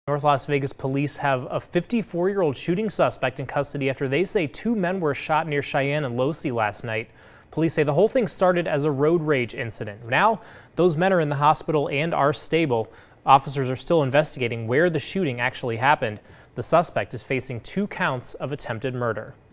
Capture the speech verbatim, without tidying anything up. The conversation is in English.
North Las Vegas police have a fifty-four-year-old shooting suspect in custody after they say two men were shot near Cheyenne and Lossee last night. Police say the whole thing started as a road rage incident. Now, those men are in the hospital and are stable. Officers are still investigating where the shooting actually happened. The suspect is facing two counts of attempted murder.